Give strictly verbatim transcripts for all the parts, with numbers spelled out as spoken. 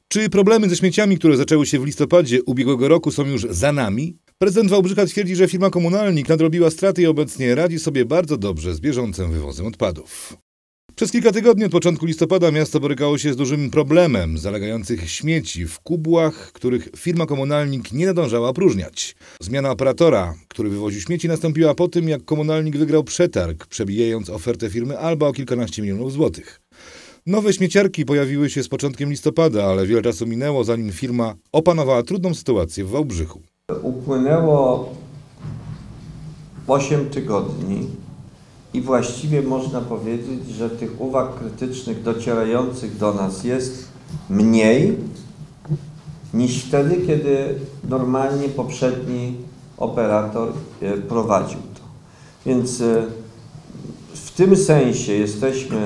Czy problemy ze śmieciami, które zaczęły się w listopadzie ubiegłego roku, są już za nami? Prezydent Wałbrzycha twierdzi, że firma Komunalnik nadrobiła straty i obecnie radzi sobie bardzo dobrze z bieżącym wywozem odpadów. Przez kilka tygodni od początku listopada miasto borykało się z dużym problemem zalegających śmieci w kubłach, których firma Komunalnik nie nadążała opróżniać. Zmiana operatora, który wywoził śmieci, nastąpiła po tym, jak Komunalnik wygrał przetarg, przebijając ofertę firmy Alba o kilkanaście milionów złotych. Nowe śmieciarki pojawiły się z początkiem listopada, ale wiele czasu minęło, zanim firma opanowała trudną sytuację w Wałbrzychu. Upłynęło osiem tygodni i właściwie można powiedzieć, że tych uwag krytycznych docierających do nas jest mniej niż wtedy, kiedy normalnie poprzedni operator prowadził to. Więc w tym sensie jesteśmy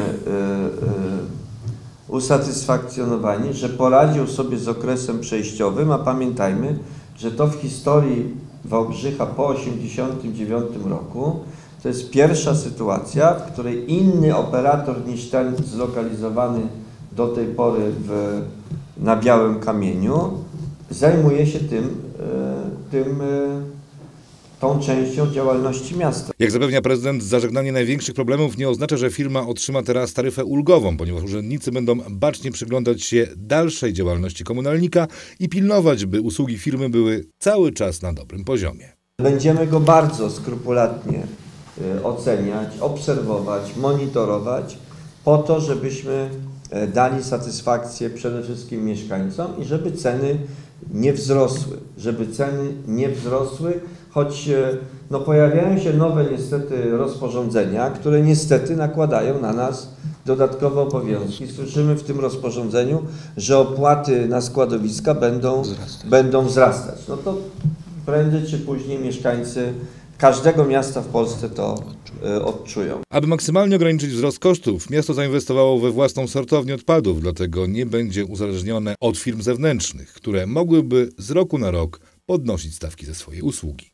usatysfakcjonowani, że poradził sobie z okresem przejściowym, a pamiętajmy, że to w historii Wałbrzycha po tysiąc dziewięćset osiemdziesiątym dziewiątym roku to jest pierwsza sytuacja, w której inny operator niż ten zlokalizowany do tej pory w, na Białym Kamieniu zajmuje się tym, tym tą częścią działalności miasta. Jak zapewnia prezydent, zażegnanie największych problemów nie oznacza, że firma otrzyma teraz taryfę ulgową, ponieważ urzędnicy będą bacznie przyglądać się dalszej działalności Komunalnika i pilnować, by usługi firmy były cały czas na dobrym poziomie. Będziemy go bardzo skrupulatnie oceniać, obserwować, monitorować po to, żebyśmy dali satysfakcję przede wszystkim mieszkańcom i żeby ceny nie wzrosły, żeby ceny nie wzrosły, choć no, pojawiają się nowe niestety rozporządzenia, które niestety nakładają na nas dodatkowe obowiązki. Słyszymy w tym rozporządzeniu, że opłaty na składowiska będą wzrastać. Będą wzrastać. No to prędzej czy później mieszkańcy każdego miasta w Polsce to y, odczują. Aby maksymalnie ograniczyć wzrost kosztów, miasto zainwestowało we własną sortownię odpadów, dlatego nie będzie uzależnione od firm zewnętrznych, które mogłyby z roku na rok podnosić stawki za swoje usługi.